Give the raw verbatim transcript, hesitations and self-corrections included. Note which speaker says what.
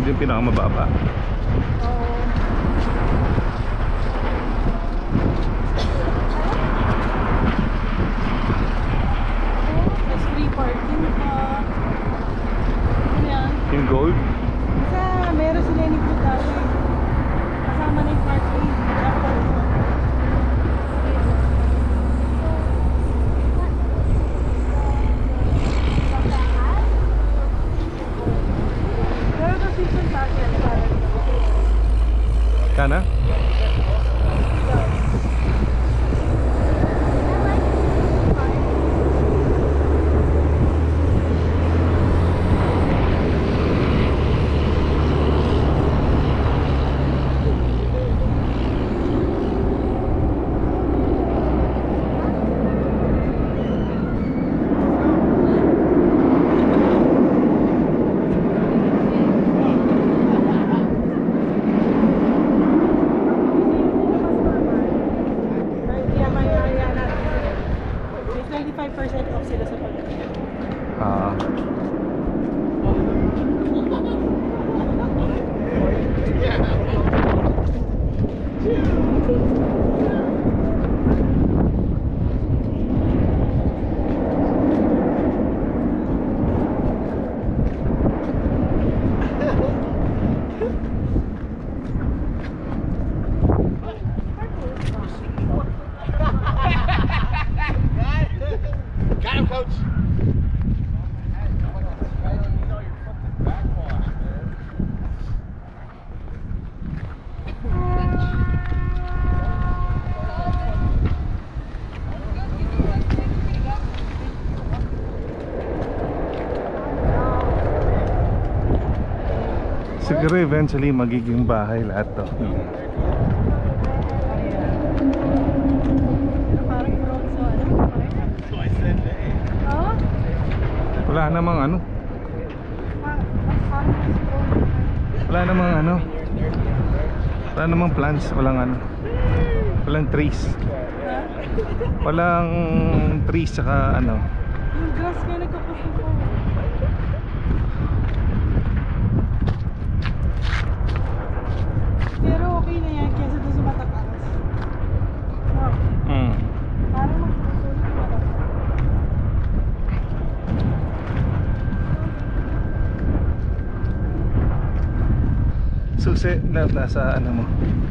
Speaker 1: Ito yung pinakamababa.
Speaker 2: Oo. Tapos free parking pa. Ano yan?
Speaker 1: Yung gold.
Speaker 2: Sa meron sila ni Putali. Kasama na yung parking. Dapat. Pero ito season pass yan.
Speaker 1: Kana?
Speaker 2: twenty-five percent off sila sa pag-ibig.
Speaker 1: Ah.
Speaker 3: Got him, coach.
Speaker 1: Siguro eventually magiging bahay lahat to.
Speaker 2: Parang broad sa ano?
Speaker 3: So I said, hey.
Speaker 2: Oo?
Speaker 1: Wala namang ano.
Speaker 2: Parang mas broad.
Speaker 1: Wala namang ano. Wala namang plants, walang ano. Walang trees.
Speaker 2: Ha?
Speaker 1: Walang trees saka ano.
Speaker 2: Yung grass nga nagkapusok ko. Pero okay na yan kesa doon sa Mataparas. Wow.
Speaker 1: Mm.
Speaker 2: Parang mas susunod sa Mataparas.
Speaker 1: Susi na nasa ano mo.